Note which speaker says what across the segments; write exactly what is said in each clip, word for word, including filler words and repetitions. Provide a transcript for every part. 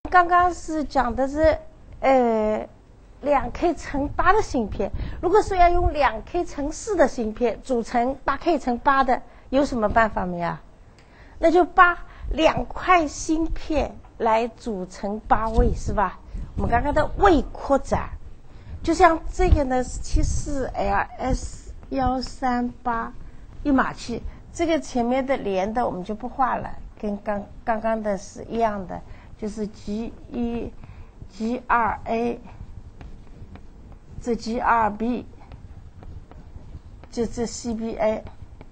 Speaker 1: 刚刚是讲的是呃两 K 乘八的芯片，如果是要用两 K 乘四的芯片组成八 K 乘八的，有什么办法没有？那就把两块芯片来组成八位，是吧？我们刚刚的位扩展，就像这个呢，七四 L S 一三八一码器，这个前面的连的我们就不画了，跟刚刚刚的是一样的，就是 G 一 G 二 A 这 G 二 B 就这 C B A。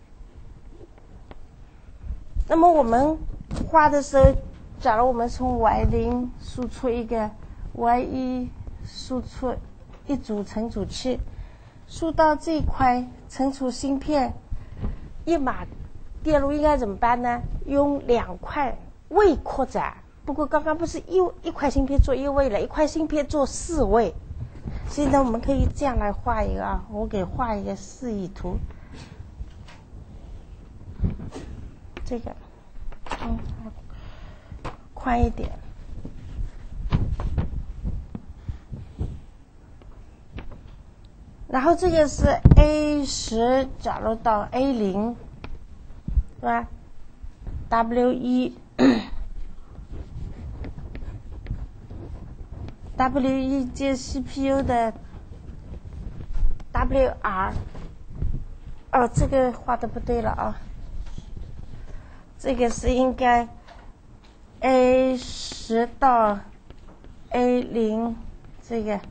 Speaker 1: 那么我们画的时候，假如我们从 Y 零 输出一个 Y 一 输出一组存储器，输到这一块存储芯片一码电路应该怎么办呢？用两块位扩展，不过刚刚不是一一块芯片做一位了，一块芯片做四位。现在我们可以这样来画一个啊，我给画一个示意图。这个，嗯，宽一点。然后这个是 A 十，假如到 A 零，是吧 ？W 一 W 一接 C P U 的 W R， 哦，这个画的不对了啊。这个是应该 A 十到 A 零， 这个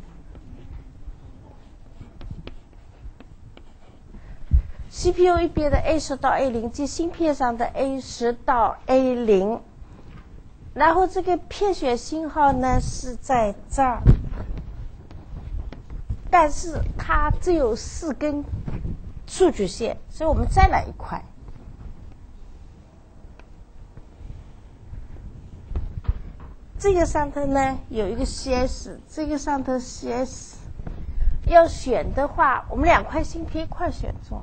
Speaker 1: C P U 一边的 A 十到 A 零 及芯片上的 A 十到 A 零， 然后这个片选信号呢是在这儿，但是它只有四根数据线，所以我们再来一块。这个上头呢有一个 C S， 这个上头 C S 要选的话，我们两块芯片一块选中，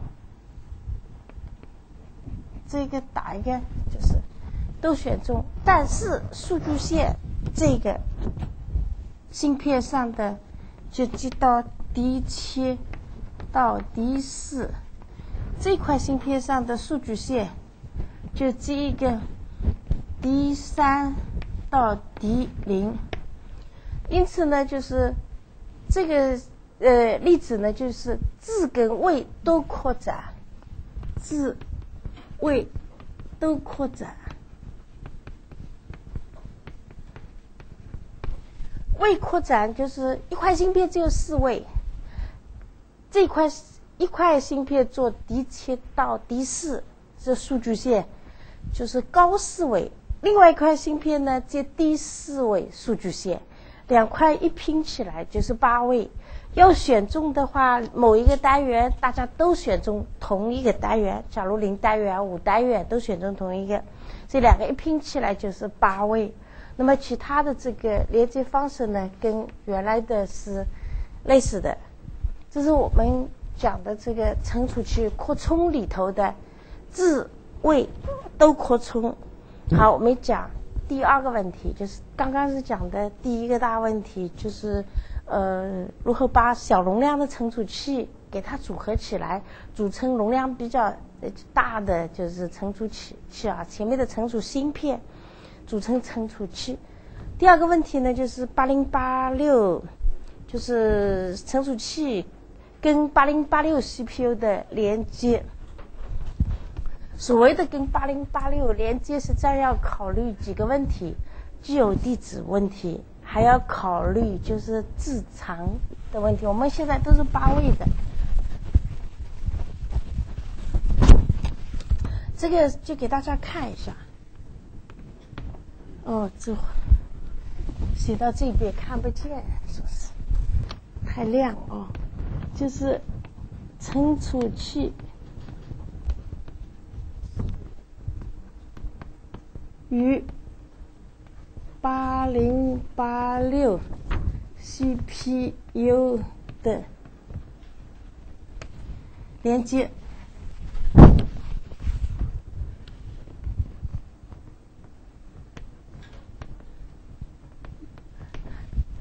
Speaker 1: 这个打一个就是都选中，但是数据线这个芯片上的就接到 D 七到 D 四， 这块芯片上的数据线就接一个 D 三到 D 零， 因此呢，就是这个呃例子呢，就是质跟位都扩展，质位都扩展，位扩展就是一块芯片只有四位，这块一块芯片做 D 七到 D 四， 这数据线就是高四位。另外一块芯片呢接第四位数据线，两块一拼起来就是八位。要选中的话，某一个单元大家都选中同一个单元，假如零单元、五单元都选中同一个，这两个一拼起来就是八位。那么其他的这个连接方式呢，跟原来的是类似的。这是我们讲的这个存储器扩充里头的质位都扩充。好，我们讲第二个问题，就是刚刚是讲的第一个大问题，就是呃如何把小容量的存储器给它组合起来，组成容量比较大的就是存储器器啊，前面的存储芯片组成存储器。第二个问题呢，就是八零八六，就是存储器跟八零八六 C P U 的连接。所谓的跟八零八六连接，实际上要考虑几个问题，既有地址问题，还要考虑就是字长的问题。我们现在都是八位的，这个就给大家看一下。哦，这写到这边看不见，说是太亮哦。就是存储器与八零八六 C P U 的连接。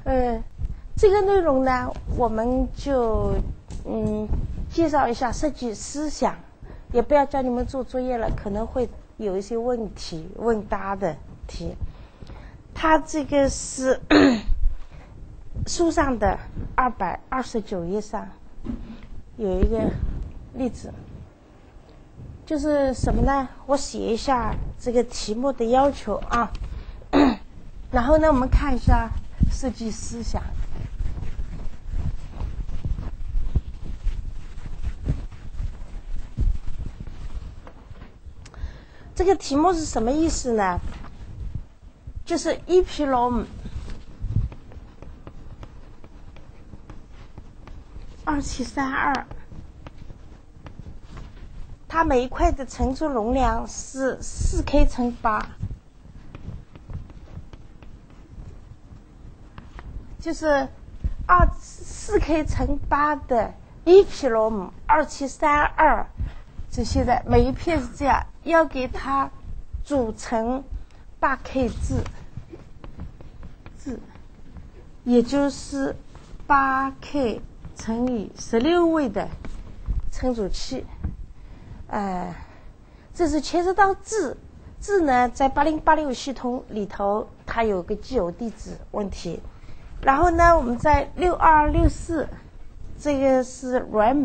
Speaker 1: 呃，这个内容呢，我们就嗯介绍一下设计思想，也不要叫你们做作业了，可能会有一些问题问答的题。它这个是书上的二百二十九页上有一个例子，就是什么呢？我写一下这个题目的要求啊，然后呢，我们看一下设计思想。这个题目是什么意思呢？就是 epsilon 二七三二，它每一块的乘数容量是 四 k 乘八，就是二 四 k 乘八的 epsilon 二七三二，这些的每一片是这样，要给它组成八 k 字字，也就是八 k 乘以十六位的乘组器。呃，这是牵涉到字，字呢在八零八六系统里头，它有个既有地址问题。然后呢，我们在六二六四，这个是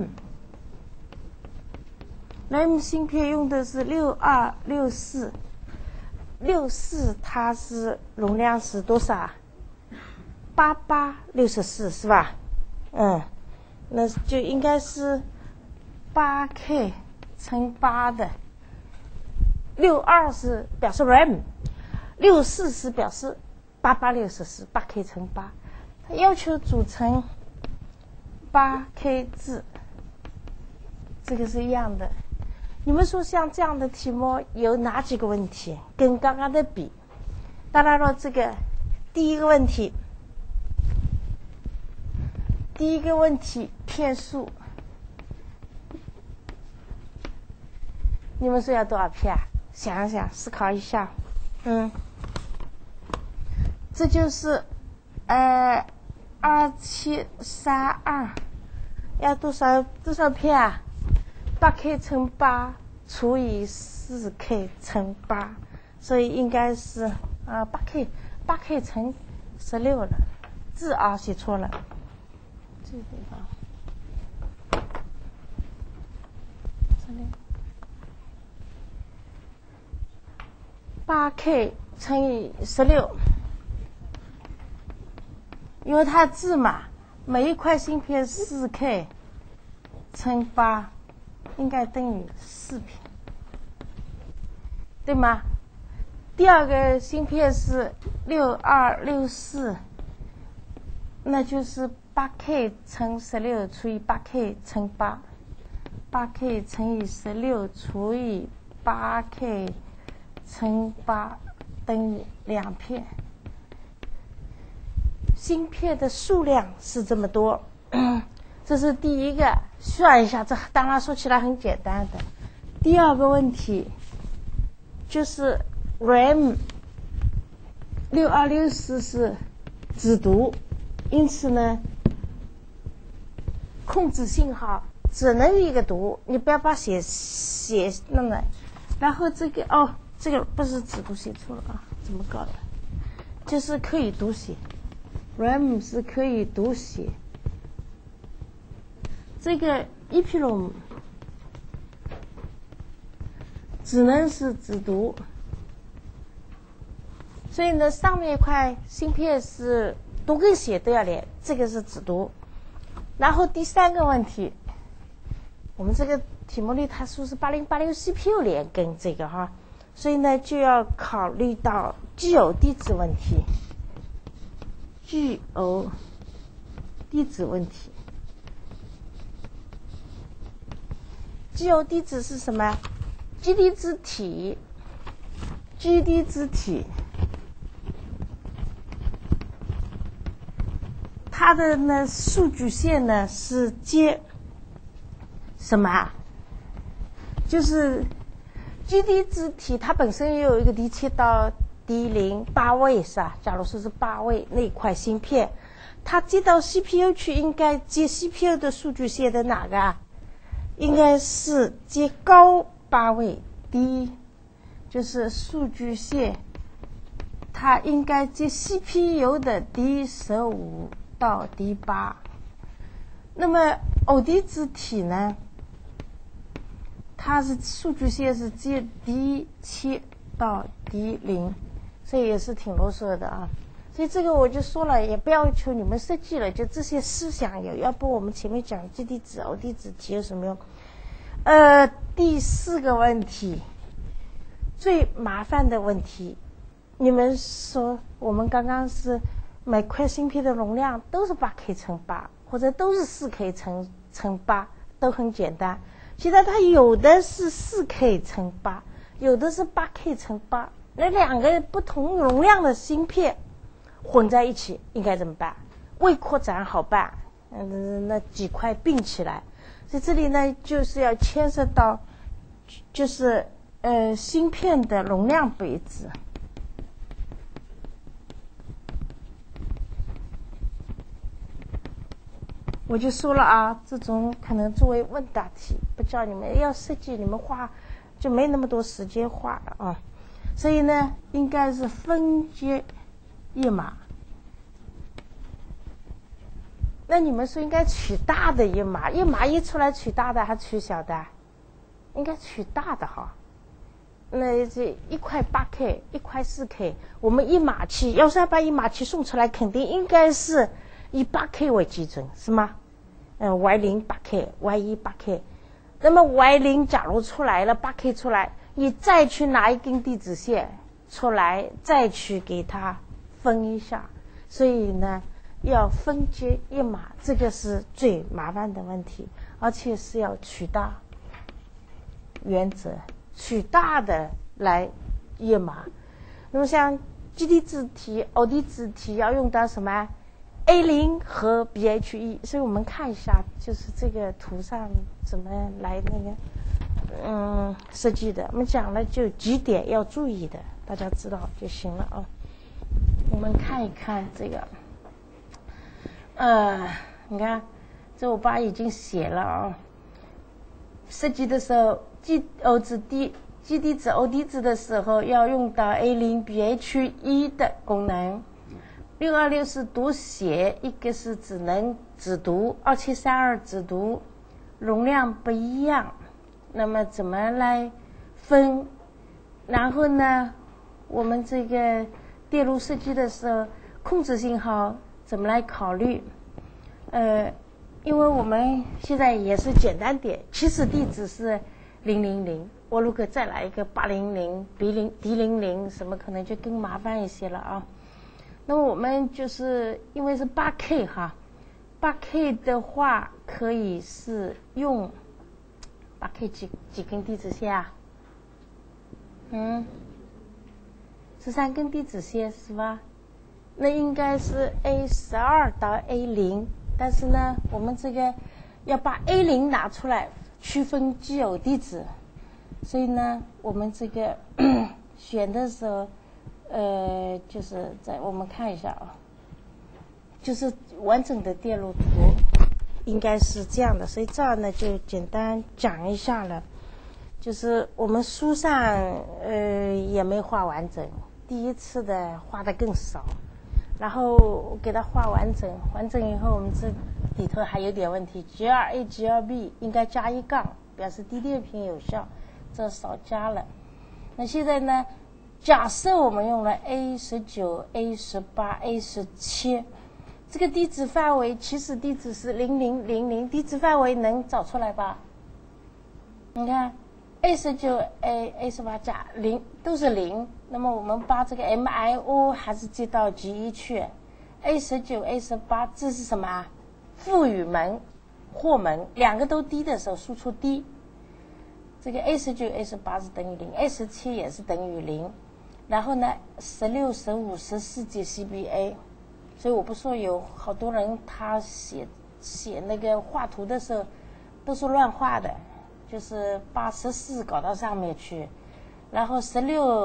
Speaker 1: RAM，RAM 芯片用的是六二六四，六四它是容量是多少？八八六十四是吧？嗯，那就应该是八 k 乘八的，六二是表示 RAM， 六四是表示八八六十四，八 k 乘八，它要求组成八 k 字，这个是一样的。你们说像这样的题目有哪几个问题跟刚刚的比？当然了，这个第一个问题，第一个问题片数，你们说要多少片？想一想，思考一下。嗯，这就是呃二七三二，要多少多少片啊？八 k 乘八除以四 k 乘八，所以应该是啊八 k 八 k 乘十六了，字啊写错了，这个地方十六，八 k 乘以十六，因为它字嘛，每一块芯片四 k 乘八。应该等于四片，对吗？第二个芯片是六二六四，那就是八 k 乘十六除以八 k 乘八，八 k 乘以十六除以八 k 乘八等于两片。芯片的数量是这么多。这是第一个，算一下，这当然说起来很简单的。第二个问题就是 RAM 六二六四是只读，因此呢，控制信号只能一个读，你不要把写写弄来。然后这个哦，这个不是只读写错了啊，怎么搞的？就是可以读写 ，RAM 是可以读写。这个 epsilon 只能是只读，所以呢，上面一块芯片是读跟写都要连，这个是只读。然后第三个问题，我们这个题目里它说是八零八六 C P U 连跟这个哈，所以呢就要考虑到既有地址问题，既有地址问题。既有地址是什么 ？G D 字体 ，G D 字体，它的呢数据线呢是接什么啊？就是 G D 字体，它本身也有一个离切到 D 零八位是吧？假如说是八位那块芯片，它接到 C P U 去，应该接 C P U 的数据线的哪个啊？应该是接高八位 D， 就是数据线，它应该接 C P U 的 D 十五到 D 八。那么偶滴子体呢？它是数据线是接 D 七到 D 零。这也是挺啰嗦的啊，所以这个我就说了，也不要求你们设计了，就这些思想有，要不我们前面讲基地子、偶滴子体有什么用？呃，第四个问题，最麻烦的问题，你们说我们刚刚是每块芯片的容量都是八 K 乘八，或者都是四 K 乘乘八，都很简单。现在它有的是四 K 乘八，有的是八 K 乘八。那两个不同容量的芯片混在一起应该怎么办？微扩展好办，嗯，那几块并起来，所以这里呢就是要牵涉到，就是呃芯片的容量比值。我就说了啊，这种可能作为问答题，不叫你们要设计，你们画就没那么多时间画了啊。所以呢，应该是分阶一码。那你们说应该取大的一码，一码一出来取大的还取小的？应该取大的哈。那这一块八 K， 一块四 K， 我们一码期要是要把一码期送出来，肯定应该是以八 K 为基准，是吗？嗯 ，Y 零八 K，Y 一八 K。那么 Y 零假如出来了，八 K 出来。你再去拿一根地址线出来，再去给它分一下，所以呢，要分阶一码，这个是最麻烦的问题，而且是要取大原则，取大的来一码。那么像基地子题、偶滴子题要用到什么 A 零和 B H 一，所以我们看一下，就是这个图上怎么来那个。嗯，设计的我们讲了就几点要注意的，大家知道就行了啊。我们看一看这个，呃，你看这我爸已经写了啊。设计的时候，基偶子滴基地子、偶滴子的时候要用到 A 零 B H 一的功能。六二六是读写，一个是只能只读，二七三二只读，容量不一样。那么怎么来分？然后呢，我们这个电路设计的时候，控制信号怎么来考虑？呃，因为我们现在也是简单点，起始地址是零零零，我如果再来一个八零零、B 零 D 零零什么，可能就更麻烦一些了啊。那么我们就是因为是八 K 哈，八 K 的话可以是用。八 K 几几根地址线啊？嗯，十三根地址线是吧？那应该是 A 十二到 A 零，但是呢，我们这个要把 A 零拿出来区分基偶地址，所以呢，我们这个选的时候，呃，就是在我们看一下啊，就是完整的电路图。应该是这样的，所以这儿呢就简单讲一下了。就是我们书上呃也没画完整，第一次的画的更少，然后给它画完整，完整以后我们这里头还有点问题 ，G 二 A G 二 B 应该加一杠，表示低电频有效，这少加了。那现在呢，假设我们用了 A 十九、A 十八、A 十七。这个地址范围起始地址是零零零零，地址范围能找出来吧？你看 A 十九 A A 十八加零都是零，那么我们把这个 M I O 还是接到 G 一去。A 十九 A 十八这是什么？负与门、或门两个都低的时候输出低。这个 A 十九 A 十八是等于零 ，A 十七也是等于零。然后呢，十六、十五、十四节 C B A。所以我不说有好多人他写写那个画图的时候都是乱画的，就是把十四搞到上面去，然后十六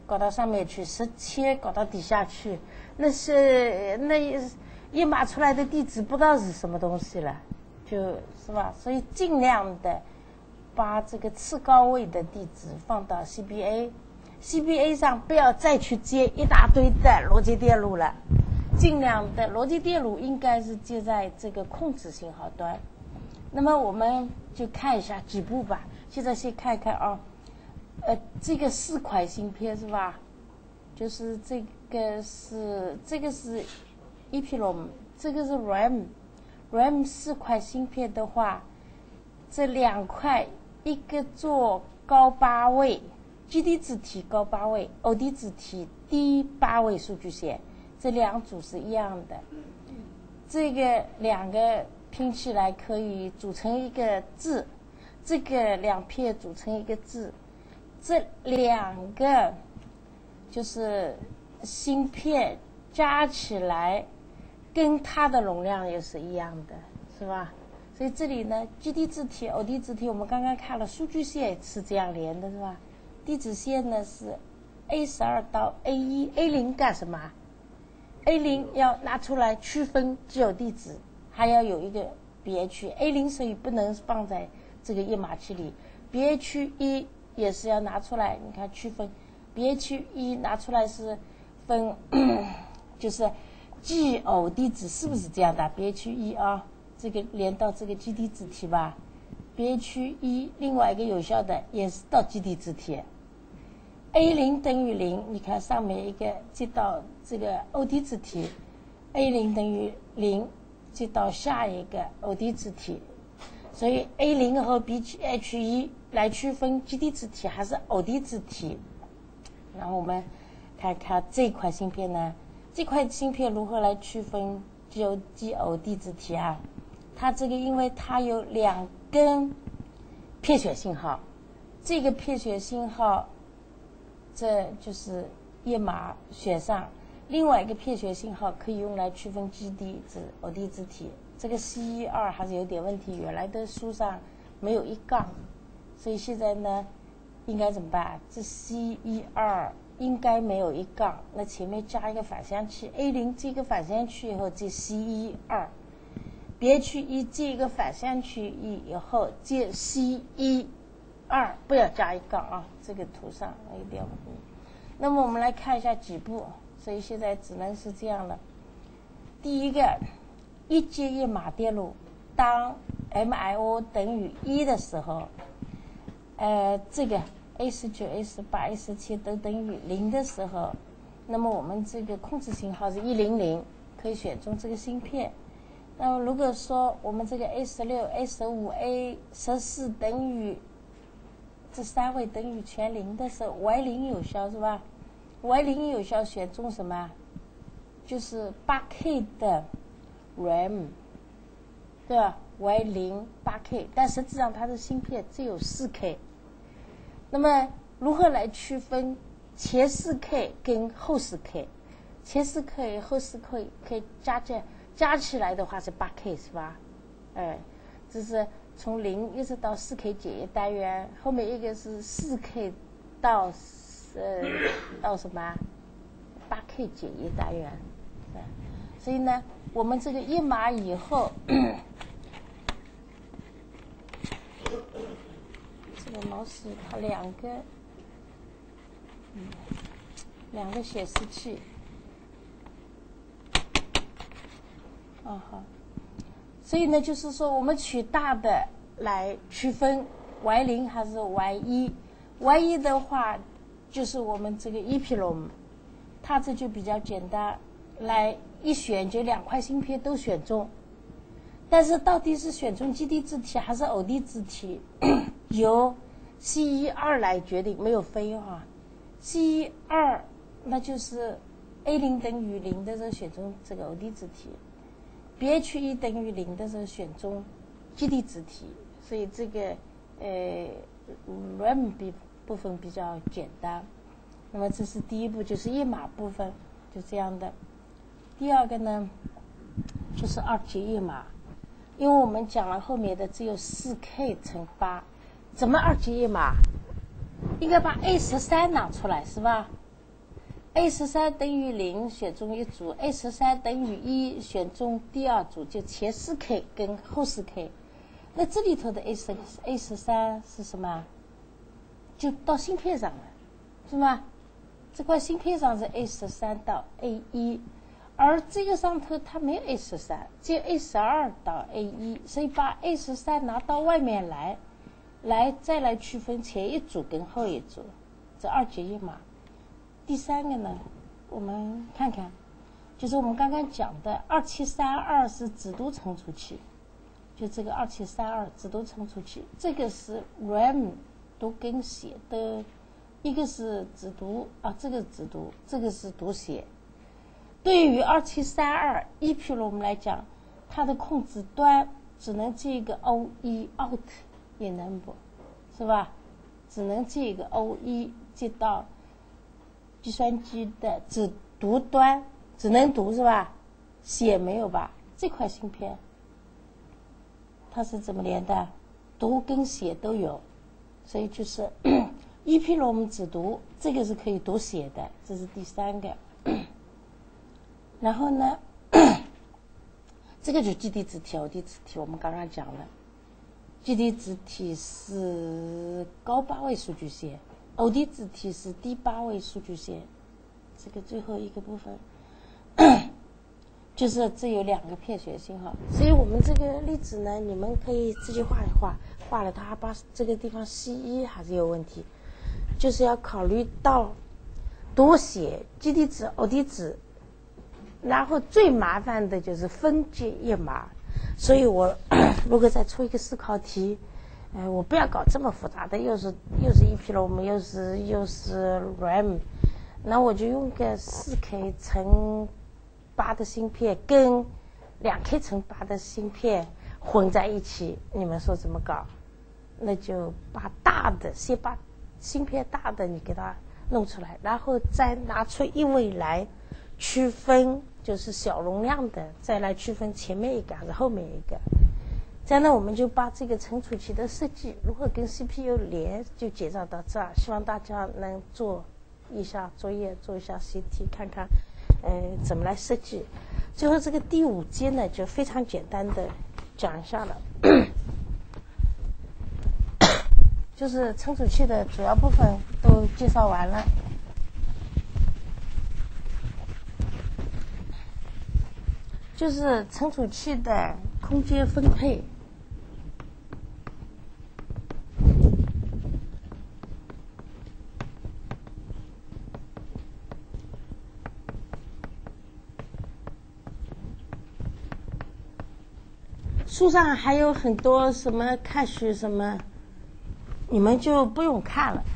Speaker 1: 搞到上面去，十七搞到底下去，那是那一码出来的地址不知道是什么东西了，就是吧？所以尽量的把这个次高位的地址放到 C B A。C B A 上不要再去接一大堆的逻辑电路了，尽量的逻辑电路应该是接在这个控制信号端。那么我们就看一下几步吧。现在先看一看啊，呃，这个四块芯片是吧？就是这个是这个是 E P R O M， 这个是 RAM。RAM 四块芯片的话，这两块一个做高八位。G D 字体高八位 ，O D 字体低八位数据线，这两组是一样的。这个两个拼起来可以组成一个字，这个两片组成一个字，这两个就是芯片加起来跟它的容量也是一样的，是吧？所以这里呢 ，G D 字体、O D 字体，我们刚刚看了数据线是这样连的，是吧？地址线呢是 A 十二到 A 一 ，A 零干什么 ？A 零要拿出来区分既有地址，还要有一个别区。A 零所以不能放在这个页码器里，别区一也是要拿出来。你看区分，别区一拿出来是分，就是既偶地址是不是这样的？别区一啊，这个连到这个 G D 字体吧。别区一另外一个有效的也是到 G D 字体。A 零等于零，你看上面一个接到这个 O D 字体 ，A 零等于零，接到下一个 O D 字体，所以 A 零和 B H 一来区分 G D 字体还是 O D 字体。然后我们看看这块芯片呢，这块芯片如何来区分 G O G O D 字体啊？它这个因为它有两根片选信号，这个片选信号。这就是页码选上，另外一个片选信号可以用来区分 G D 字、O D 字体。这个 C 一 二还是有点问题，原来的书上没有一杠，所以现在呢，应该怎么办？这 C 一 二应该没有一杠，那前面加一个反向器 A 零这个反向器以后，接 C 一 二，别区一接一个反向器一以后接 C 一。二不要加一杠啊，这个图上有点嗯。那么我们来看一下几步，所以现在只能是这样了。第一个，一阶页码电路，当 M I O 等于一的时候，呃，这个 A 十九、A 十八、A 十七都等于零的时候，那么我们这个控制信号是一零零，可以选中这个芯片。那么如果说我们这个 A 十六、A 十五、A 十四等于这三位等于全零的时候 ，Y 零有效是吧 ？Y 零有效选中什么？就是八 K 的 RAM， 对吧 ？Y 零八 K， 但实际上它的芯片只有四 K。那么如何来区分前四 K 跟后四 K？ 前四 K 后四 K 可以加起加起来的话是八 K 是吧？哎，这是。从零一直到四 K 解页单元，后面一个是四 K 到呃到什么八 K 解页单元，所以呢，我们这个一码以后，这个毛细它两个，嗯，两个显示器，哦好。所以呢，就是说我们取大的来区分 Y 零还是 Y 一。Y 一的话，就是我们这个 E P R O M， 它这就比较简单，来一选就两块芯片都选中。但是到底是选中 G D 字体还是 O D 字体，由 C 一 二来决定，没有非啊。C 一 二那就是 A 零等于零的时候选中这个 O D 字体。别区一等于零的时候选中 G D 字体，所以这个呃 RAM 比部分比较简单。那么这是第一步，就是页码部分，就这样的。第二个呢，就是二阶页码，因为我们讲了后面的只有四 K 乘八，怎么二阶页码？应该把 A 十三拿出来是吧？ A 十三等于零，选中一组 ；A 十三等于一，选中第二组，就前四 K 跟后四 K。那这里头的 A 十 A 十三是什么？就到芯片上了，是吗？这块芯片上是 A 十三到 A 一，而这个上头它没有 A 十三，只有 A 十二到 A 一，所以把 A 十三拿到外面来，来再来区分前一组跟后一组，这二节一码。第三个呢，我们看看，就是我们刚刚讲的二七三二是子读存储器，就这个二七三二子读存储器，这个是 RAM 读跟写的，一个是子读啊，这个子读，这个是读写。对于二七三二，一譬如我们来讲，它的控制端只能接一个 O 一 out 也能不，是吧？只能接一个 O 一接到计算机的只读端，只能读是吧？写没有吧？这块芯片它是怎么连的？读跟写都有，所以就是一譬如我们只读，这个是可以读写的，这是第三个。然后呢，这个就是基地子体、O D 子体，我们刚刚讲了，基地子体是高八位数据线。O D 子体是第八位数据线，这个最后一个部分就是这有两个片选信号，所以我们这个例子呢，你们可以自己画一画，画了它把这个地方 C 一还是有问题，就是要考虑到读写基地子、O D 子，然后最麻烦的就是分解页码，所以我如果再出一个思考题。哎，我不要搞这么复杂的，又是又是 E P R O M， 又是又是 RAM， 那我就用个四 K 乘八的芯片跟两 K 乘八的芯片混在一起，你们说怎么搞？那就把大的先把芯片大的你给它弄出来，然后再拿出一位来区分，就是小容量的，再来区分前面一个还是后面一个。这样呢，我们就把这个存储器的设计如何跟 C P U 连就介绍到这儿，希望大家能做一下作业，做一下习题，看看呃怎么来设计。最后这个第五节呢，就非常简单的讲一下了，就是存储器的主要部分都介绍完了。就是存储器的空间分配。书上还有很多什么看学什么，你们就不用看了，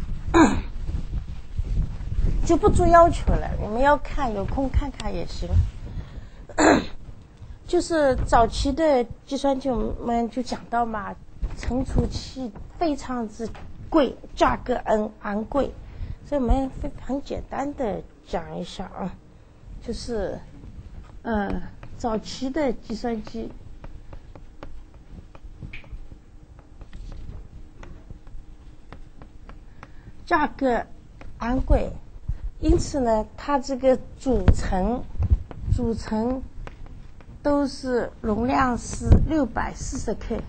Speaker 1: 就不做要求了。你们要看，有空看看也行。就是早期的计算机，我们就讲到嘛，存储器非常之贵，价格很昂贵，所以我们很简单的讲一下啊，就是呃早期的计算机。价格昂贵，因此呢，它这个组成组成都是容量是六百四十 K。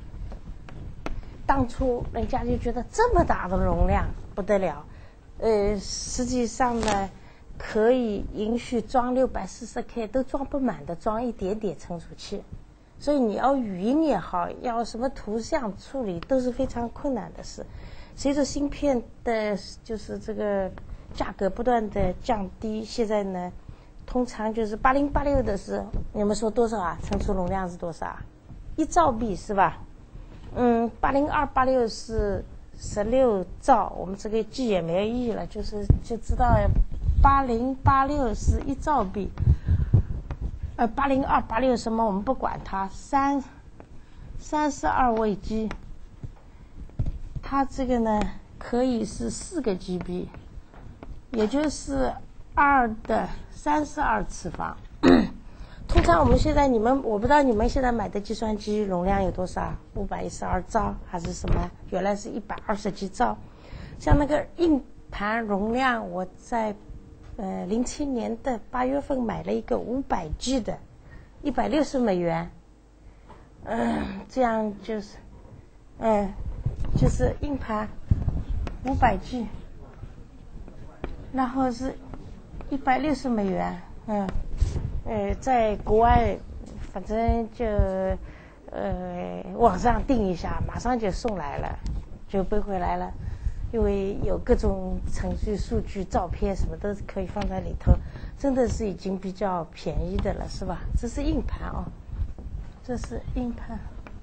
Speaker 1: 当初人家就觉得这么大的容量不得了，呃，实际上呢，可以允许装六百四十 K 都装不满的，装一点点存储器。所以你要语音也好，要什么图像处理都是非常困难的事。随着芯片的就是这个价格不断的降低，现在呢通常就是八零八六的是你们说多少啊？存储容量是多少啊？一兆 B 是吧？嗯，八零二八六是十六兆，我们这个记也没有意义了，就是就知道八零八六是一兆 B， 呃八零二八六什么我们不管它，三三十二位机。它这个呢可以是四个 G B， 也就是二的三十二次方。通常我们现在你们我不知道你们现在买的计算机容量有多少，五百一十二兆还是什么？原来是一百二十几兆。像那个硬盘容量，我在呃，零七年的八月份买了一个五百 G 的，一百六十美元。嗯，这样就是，嗯，就是硬盘五百 G， 然后是一百六十美元。嗯，呃，在国外，反正就呃网上订一下，马上就送来了，就背回来了。因为有各种程序、数据、照片什么都可以放在里头，真的是已经比较便宜的了，是吧？这是硬盘哦，这是硬盘。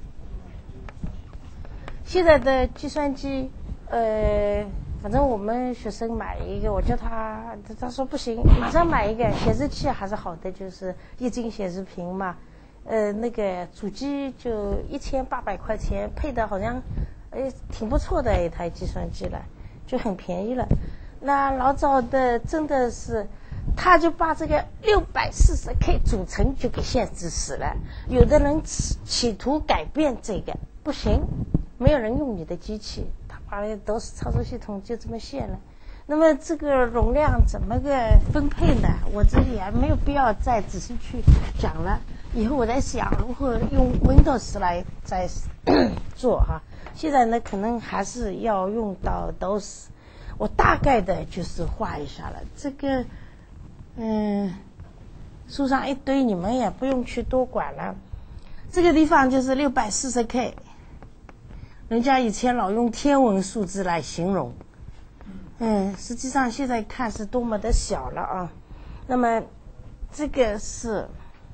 Speaker 1: 现在的计算机，呃，反正我们学生买一个，我叫他，他说不行，马上买一个。显示器还是好的，就是液晶显示屏嘛，呃，那个主机就一千八百块钱，配的好像。哎，挺不错的一台计算机了，就很便宜了。那老早的真的是，他就把这个六百四十 K 组成就给限制死了。有的人企图改变这个，不行，没有人用你的机器，他把那都是操作系统就这么限了。那么这个容量怎么个分配呢？我这里也没有必要再仔细去讲了。以后我在想如何用 Windows 来再做哈。现在呢，可能还是要用到 D O S。我大概的就是画一下了。这个，嗯，书上一堆，你们也不用去多管了。这个地方就是六百四十 K， 人家以前老用天文数字来形容，嗯，实际上现在看是多么的小了啊。那么，这个是，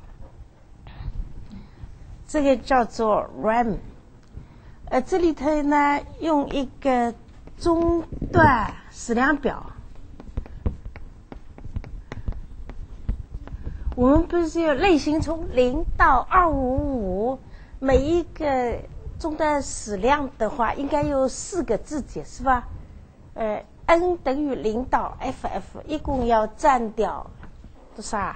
Speaker 1: 这个叫做 RAM。呃，这里头呢，用一个中段矢量表。我们不是有类型从零到二五五，每一个中段矢量的话，应该有四个字节，是吧？呃 ，n 等于零到 ff， 一共要占掉多少？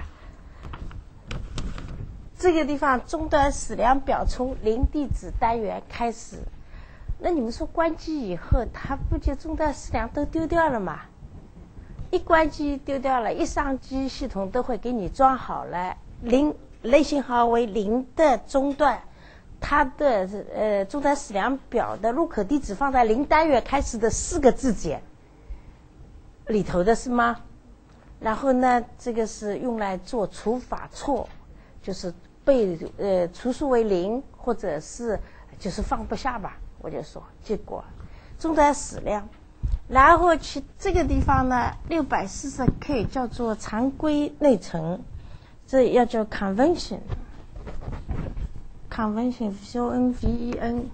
Speaker 1: 这个地方中段矢量表从零地址单元开始，那你们说关机以后，它不就中段矢量都丢掉了吗？一关机丢掉了，一上机系统都会给你装好了。零类型号为零的中段，它的呃中段矢量表的入口地址放在零单元开始的四个字节里头的是吗？然后呢，这个是用来做除法错，就是被呃除数为零，或者是就是放不下吧，我就说结果中段矢量。然后去这个地方呢， 六百四十 K 叫做常规内存，这要叫 convention convention C O N V E N。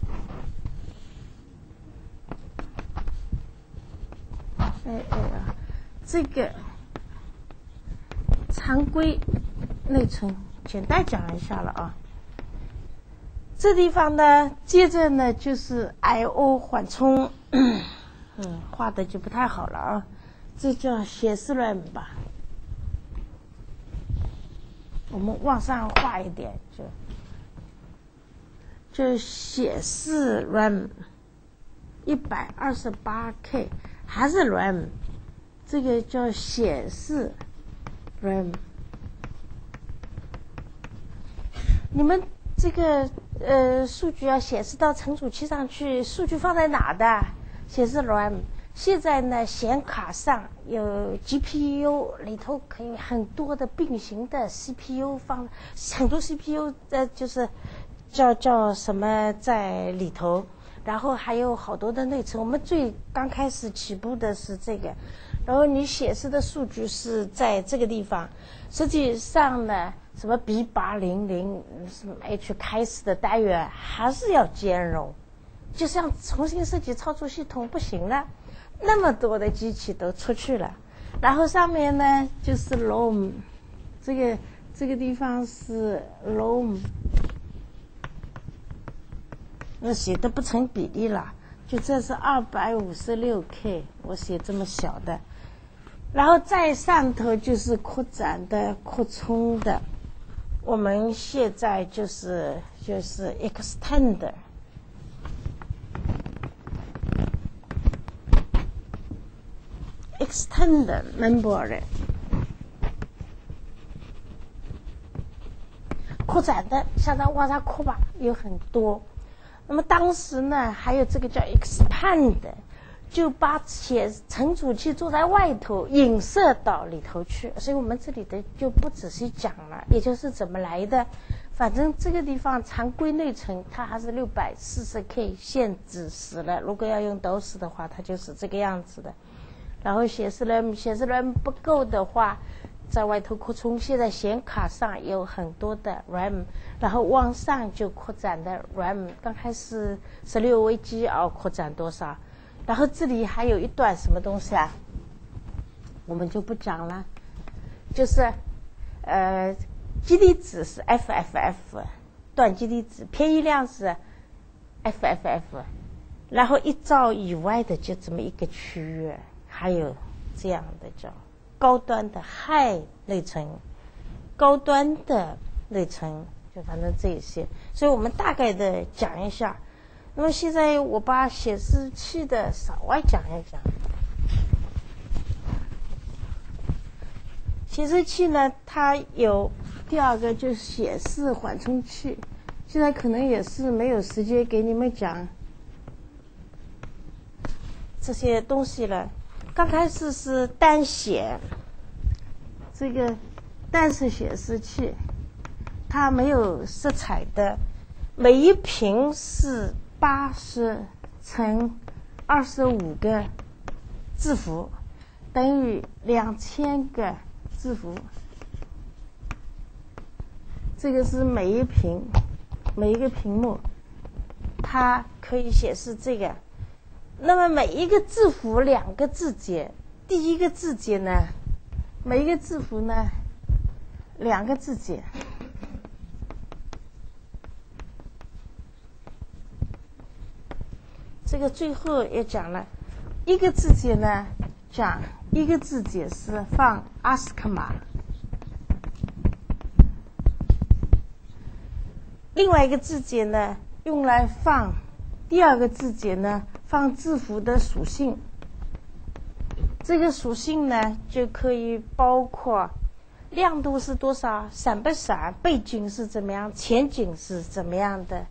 Speaker 1: 哎哎啊，这个常规内存简单讲一下了啊。这地方呢，接着呢就是 I O 缓冲，嗯，画的就不太好了啊。这叫显示 RAM 吧，我们往上画一点，就就显示 RAM 一百二十八 K， 还是 RAM， 这个叫显示 RAM。你们这个呃数据要显示到存储器上去，数据放在哪的？显示 RAM。现在呢，显卡上有 G P U， 里头可以很多的并行的 C P U 放，很多 C P U 呃就是叫叫什么在里头，然后还有好多的内存。我们最刚开始起步的是这个，然后你显示的数据是在这个地方。实际上呢，什么 B 八零零 什么 H 开始的单元还是要兼容，就像重新设计操作系统不行了，那么多的机器都出去了。然后上面呢就是 R O M， 这个这个地方是 R O M， 那写的不成比例了，就这是二百五十六 K， 我写这么小的。然后再上头就是扩展的、扩充的，我们现在就是就是 extend。 extend memory 扩展的，像它往上扩吧，有很多。那么当时呢，还有这个叫 expand， 就把写存储器做在外头，影射到里头去。所以我们这里的就不仔细讲了，也就是怎么来的。反正这个地方常规内存它还是六百四十 K 限制死了，如果要用 D O S 的话，它就是这个样子的。然后显示 RAM 显示 RAM 不够的话，在外头扩充，现在显卡上有很多的 RAM， 然后往上就扩展的 RAM， 刚开始十六 V G 啊，扩展多少？然后这里还有一段什么东西啊？我们就不讲了，就是呃，基地址是 F F F， 段基地址，偏移量是 F F F， 然后一兆以外的就这么一个区域，还有这样的叫高端的 High 内存，高端的内存，就反正这些，所以我们大概的讲一下。那么现在我把显示器的稍微讲一讲。显示器呢，它有第二个就是显示缓冲器，现在可能也是没有时间给你们讲这些东西了。刚开始是单显，这个单色显示器，它没有色彩的，每一屏是八十乘二十五个字符，等于两千个字符。这个是每一屏，每一个屏幕，它可以显示这个。那么每一个字符两个字节，第一个字节呢，每一个字符呢两个字节。这个最后也讲了，一个字节呢，讲一个字节是放 A S C I I 码，另外一个字节呢，用来放第二个字节呢，放字符的属性。这个属性呢，就可以包括亮度是多少，闪不闪，背景是怎么样，前景是怎么样的。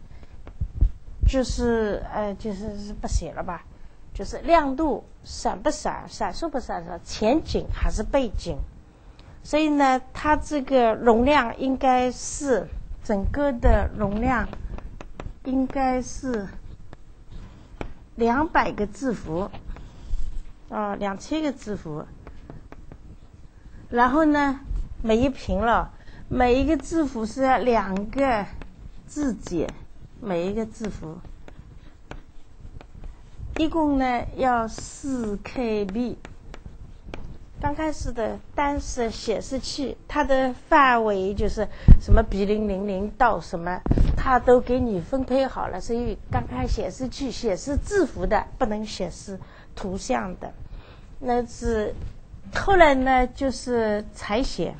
Speaker 1: 就是呃，就是不写了吧，就是亮度闪不闪，闪烁不闪烁，前景还是背景。所以呢，它这个容量应该是整个的容量应该是两百个字符，啊，两千个字符。然后呢，每一屏了，每一个字符是两个字节。每一个字符一共呢要四 K B。 刚开始的单色显示器，它的范围就是什么 B 零零零到什么，它都给你分配好了。所以刚开显示器显示字符的，不能显示图像的。那是后来呢，就是采写。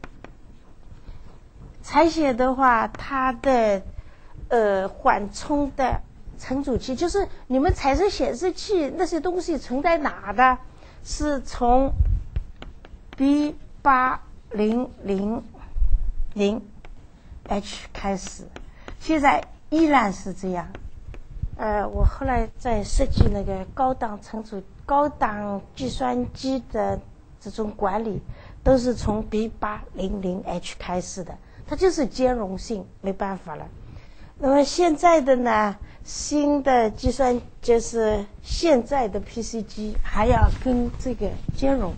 Speaker 1: 采写的话，它的呃，缓冲的存储器，就是你们彩色显示器那些东西存在哪的？是从 B 八零零零 H 开始，现在依然是这样。呃，我后来在设计那个高档存储、高档计算机的这种管理，都是从 B 八零零 H 开始的，它就是兼容性，没办法了。那么现在的呢，新的计算就是现在的 P C 机还要跟这个兼容。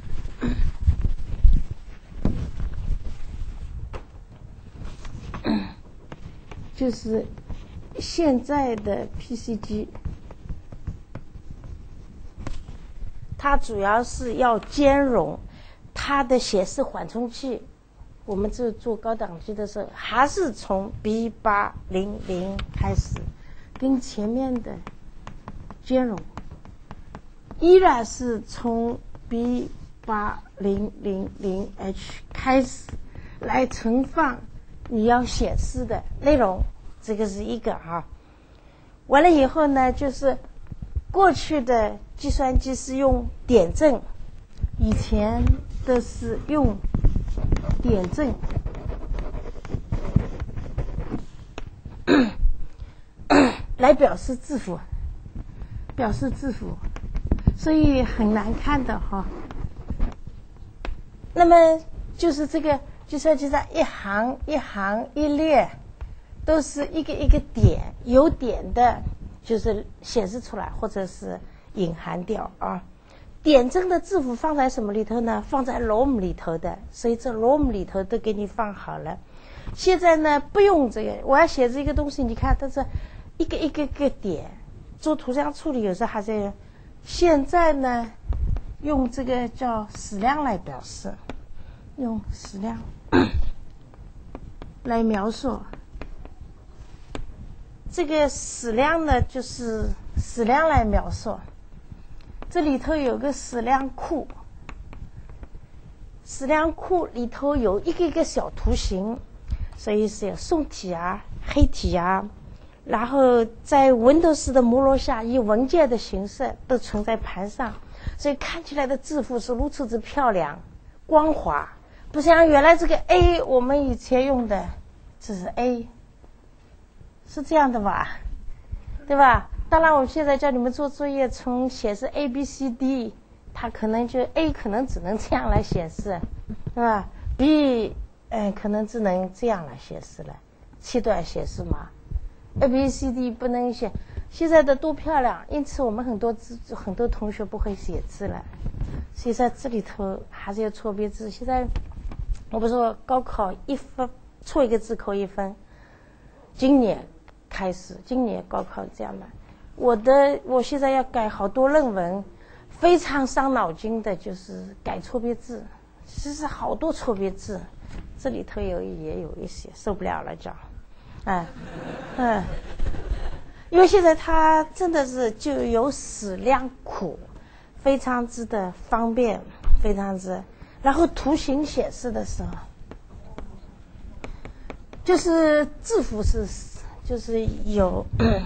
Speaker 1: 就是现在的 P C 机，它主要是要兼容它的显示缓冲器。我们这做高档机的时候，还是从 B 八零零 开始，跟前面的兼容，依然是从 B 八零零零 H 开始来存放你要显示的内容。这个是一个啊。完了以后呢，就是过去的计算机是用点阵以前都是用点阵来表示字符，表示字符，所以很难看的哈。那么就是这个，就是就在一行一行一列，都是一个一个点，有点的，就是显示出来，或者是隐含掉啊。点阵的字符放在什么里头呢？放在 rom 里头的，所以这 rom 里头都给你放好了。现在呢，不用这个，我要写这个东西，你看它是一个一个个点，做图像处理有时候还在用。现在呢，用这个叫矢量来表示，用矢量来描述。这个矢量呢，就是矢量来描述。这里头有个矢量库，矢量库里头有一个一个小图形，所以是有宋体啊、黑体啊，然后在 Windows 的目录下以文件的形式都存在盘上，所以看起来的字符是如此之漂亮、光滑，不像原来这个 A 我们以前用的，这是 A， 是这样的吧？对吧？当然，我现在叫你们做作业，从显示 A B C D， 它可能就 A 可能只能这样来显示，是吧 ？B 嗯可能只能这样来显示了，七段显示嘛。A B C D 不能写，现在的多漂亮！因此我们很多字很多同学不会写字了，所以在这里头还是要错别字。现在我不是说高考一分错一个字扣一分，今年开始，今年高考这样的。我的我现在要改好多论文，非常伤脑筋的，就是改错别字。其实好多错别字，这里头有也有一些受不了了，讲，哎，嗯，因为现在它真的是就有矢量库，非常之的方便，非常之。然后图形显示的时候，就是字符是就是有。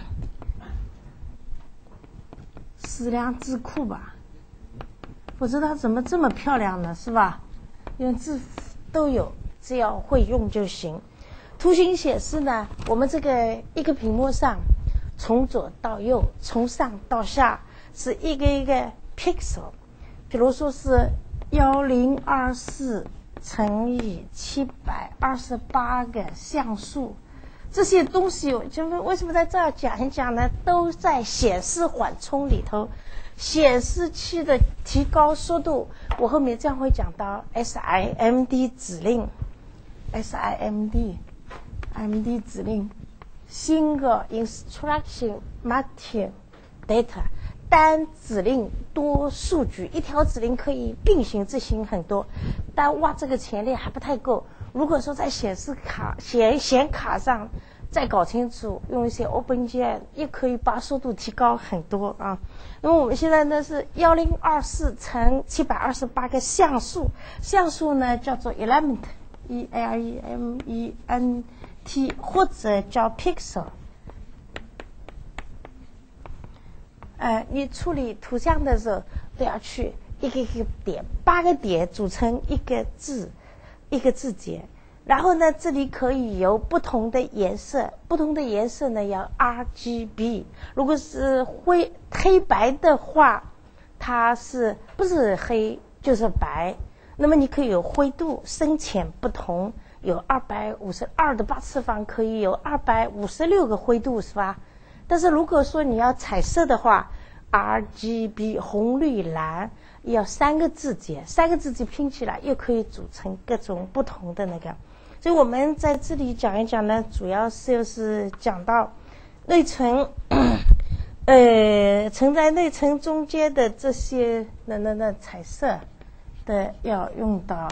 Speaker 1: 矢量字库吧，不知道怎么这么漂亮呢，是吧？因为字都有，只要会用就行。图形显示呢，我们这个一个屏幕上，从左到右，从上到下是一个一个 pixel， 比如说是一零二四乘以七百二十八个像素。这些东西就是为什么在这儿讲一讲呢？都在显示缓冲里头，显示器的提高速度，我后面将会讲到 S I M D 指令 ，S I M D，M D 指令 ，Single Instruction Multi Data， 单指令多数据，一条指令可以并行执行很多，但哇，这个潜力还不太够。如果说在显示卡显显卡上再搞清楚，用一些 OpenGL 也可以把速度提高很多啊。那么我们现在呢是一零二四乘七百二十八个像素，像素呢叫做 element E L E M E N T 或者叫 pixel。呃，你处理图像的时候都要去一个一个点，八个点组成一个字。一个字节，然后呢，这里可以有不同的颜色，不同的颜色呢要 R G B。如果是灰黑白的话，它是不是黑就是白？那么你可以有灰度深浅不同，有二百五十二的八次方可以有二百五十六个灰度，是吧？但是如果说你要彩色的话 ，R G B 红绿蓝。要三个字节，三个字节拼起来又可以组成各种不同的那个，所以我们在这里讲一讲呢，主要是就是讲到内存，呃，存在内存中间的这些那那那彩色的要用到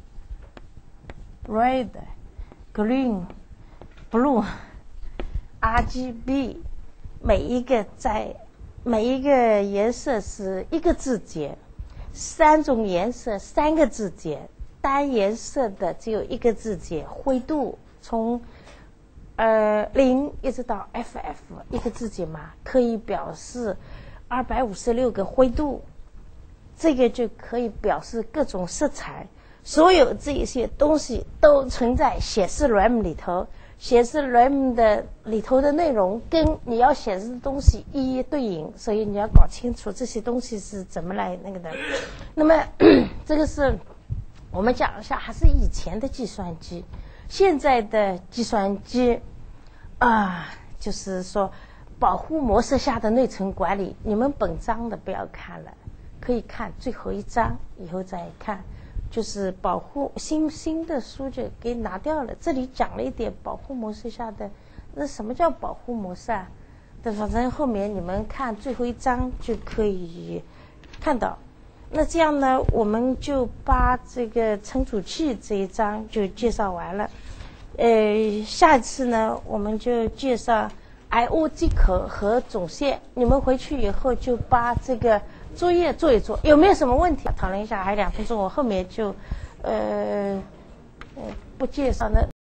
Speaker 1: red、green、blue、R G B， 每一个在每一个颜色是一个字节。三种颜色三个字节，单颜色的只有一个字节，灰度从呃零一直到 F F 一个字节嘛，可以表示二百五十六个灰度。 这个就可以表示各种色彩。所有这些东西都存在显示 RAM 里头，显示 RAM 的里头的内容跟你要显示的东西一一对应，所以你要搞清楚这些东西是怎么来那个的。那么这个是我们讲一下，还是以前的计算机，现在的计算机啊，就是说保护模式下的内存管理，你们本章的不要看了，可以看最后一章以后再看。就是保护新新的书就给拿掉了，这里讲了一点保护模式下的，那什么叫保护模式啊？但反正后面你们看最后一章就可以看到。那这样呢，我们就把这个存储器这一章就介绍完了。呃，下一次呢，我们就介绍 I O 接口和总线。你们回去以后就把这个作业做一做，有没有什么问题？讨论一下，还有两分钟，我后面就，呃，呃，不介绍那。